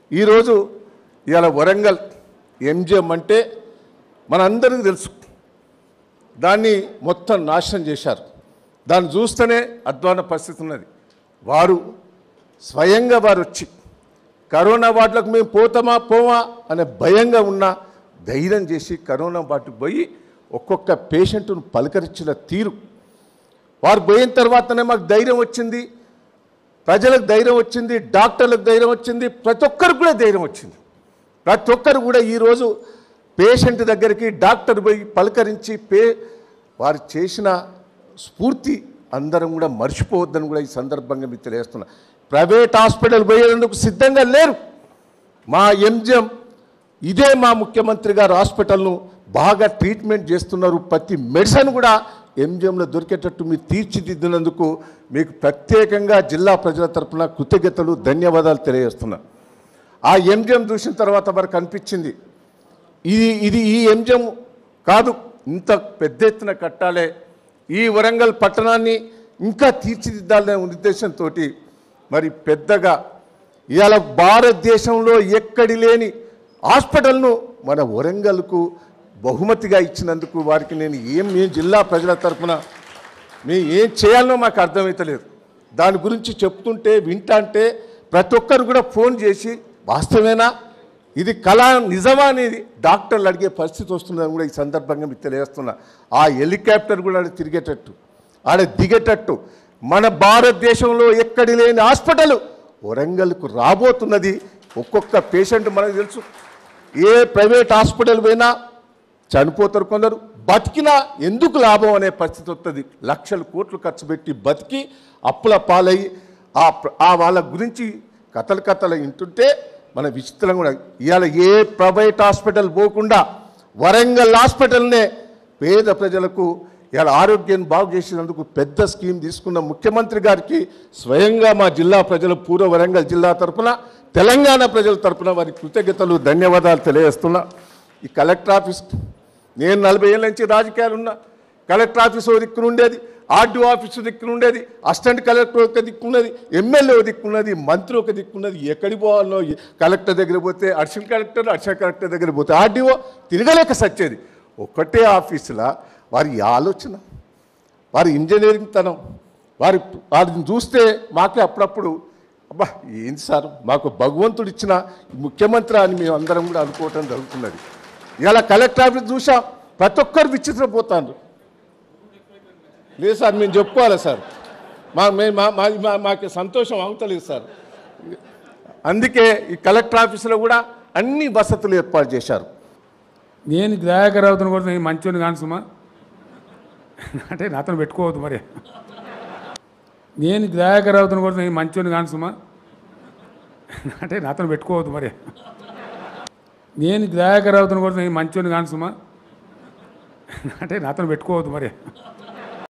ఈరోజు ఇవాళ వరంగల్ ఎంజిఎం అంటే మనందరికీ తెలుసు. దాన్ని మొత్తం నాశనం చేశారు. దాన్ని చూస్తేనే అధ్వాన పరిస్థితి ఉన్నది. వారు స్వయంగా వారు వచ్చి కరోనా వార్డులకు మేము పోతామా పోమా అనే భయంగా ఉన్న ధైర్యం చేసి కరోనా వార్డుకు పోయి ఒక్కొక్క పేషెంట్ను పలకరించిన తీరు, వారు పోయిన తర్వాతనే మాకు ధైర్యం వచ్చింది, ప్రజలకు ధైర్యం వచ్చింది, డాక్టర్లకు ధైర్యం వచ్చింది, ప్రతి ఒక్కరికి కూడా ధైర్యం వచ్చింది. ప్రతి ఒక్కరు కూడా ఈరోజు పేషెంట్ దగ్గరికి డాక్టర్ పోయి పలకరించి వారు చేసిన స్ఫూర్తి అందరం కూడా మర్చిపోవద్దని కూడా ఈ సందర్భంగా మీకు తెలియజేస్తున్నా. ప్రైవేట్ హాస్పిటల్ పోయేందుకు సిద్ధంగా లేరు. మా ఎంజిఎం ఇదే మా ముఖ్యమంత్రి గారు హాస్పిటల్ను బాగా ట్రీట్మెంట్ చేస్తున్నారు. ప్రతి మెడిసిన్ కూడా ఎంజిఎంలో దొరికేటట్టు మీరు తీర్చిదిద్దినందుకు మీకు ప్రత్యేకంగా జిల్లా ప్రజల తరఫున కృతజ్ఞతలు, ధన్యవాదాలు తెలియజేస్తున్నా. ఆ ఎంజిఎం చూసిన తర్వాత మనకు అనిపించింది ఇది ఈ ఎంజిఎం కాదు, ఇంత పెద్ద ఎత్తున కట్టాలి, ఈ వరంగల్ పట్టణాన్ని ఇంకా తీర్చిదిద్దాలనే ఉద్దేశంతో మరి పెద్దగా ఇవాళ భారతదేశంలో ఎక్కడి లేని హాస్పిటల్ను మన వరంగల్కు బహుమతిగా ఇచ్చినందుకు వారికి నేను ఏం జిల్లా ప్రజల తరఫున మేము ఏం చేయాలనో మాకు అర్థమవుతలేదు. దాని గురించి చెప్తుంటే వింటంటే ప్రతి ఒక్కరు కూడా ఫోన్ చేసి వాస్తవేనా, ఇది కళ నిజమా అనేది డాక్టర్లు అడిగే పరిస్థితి వస్తుందని కూడా ఈ సందర్భంగా మీకు తెలియజేస్తున్నా. ఆ హెలికాప్టర్ కూడా ఆడ తిరిగేటట్టు, ఆడ దిగేటట్టు మన భారతదేశంలో ఎక్కడి లేని హాస్పిటల్ వరంగల్కు రాబోతున్నది. ఒక్కొక్క పేషెంట్ మనకు తెలుసు, ఏ ప్రైవేట్ హాస్పిటల్ పోయినా చనిపోతారు కొందరు, బతికినా ఎందుకు లాభం అనే పరిస్థితి వస్తుంది. లక్షల కోట్లు ఖర్చు పెట్టి బతికి అప్పుల పాలయ్యి వాళ్ళ గురించి కథలు వింటుంటే మన విచిత్రం కూడా. ఇవాళ ఏ ప్రైవేట్ హాస్పిటల్ పోకుండా వరంగల్ హాస్పిటల్నే పేద ప్రజలకు ఇవాళ ఆరోగ్యాన్ని బాగు చేసినందుకు పెద్ద స్కీమ్ తీసుకున్న ముఖ్యమంత్రి గారికి స్వయంగా మా జిల్లా ప్రజలు, పూర్వ వరంగల్ జిల్లా తరఫున, తెలంగాణ ప్రజల తరఫున వారి కృతజ్ఞతలు, ధన్యవాదాలు తెలియజేస్తున్నా. ఈ కలెక్టర్ ఆఫీస్ నేను 40 ఏళ్ళ నుంచి రాజకీయాలు ఉన్నా. కలెక్టర్ ఆఫీస్ ఓ దిక్కున ఉండేది, ఆర్డీఓ ఆఫీస్ దిక్కున ఉండేది, అసిస్టెంట్ కలెక్టర్ ఒక దిక్కున్నది, ఎమ్మెల్యే ఒక దిక్కున్నది, మంత్రి ఒక దిక్కున్నది. ఎక్కడికి పోవాలో కలెక్టర్ దగ్గర పోతే అడిషనల్ కలెక్టర్ దగ్గర పోతే ఆర్డీఓ తిరగలేక సచ్చేది. ఒక్కటే ఆఫీసులా వారి ఆలోచన, వారి ఇంజనీరింగ్ తనం, వారిని చూస్తే మాకే అప్పుడప్పుడు అబ్బా ఏంది సార్, మాకు భగవంతుడు ఇచ్చిన ముఖ్యమంత్రి అని మేము అందరం కూడా అనుకోవటం జరుగుతున్నది. ఇలా కలెక్టర్ ఆఫీస్ చూసాం, ప్రతి ఒక్కరు విచిత్రపోతాను. లేదు సార్, మేము చెప్పుకోవాలి సార్, మాకు సంతోషం అవుతలేదు సార్. అందుకే ఈ కలెక్టర్ ఆఫీసులో కూడా అన్ని వసతులు ఏర్పాటు చేశారు. నేను దయాకర్ అవుతున్న కూడా నేను మంచిని కాను సుమా, అంటే నాతో పెట్టుకోవద్దు మరి. నేను దయాకర్ అవుతున్న కూడా నేను మంచిని కాను సుమా, అంటే నాతో పెట్టుకోవద్దు మరి. నేను దయాకర్ అవుతున్న కూడా నేను మంచిని కాను సుమా, అంటే నాతో పెట్టుకోవద్దు మరి.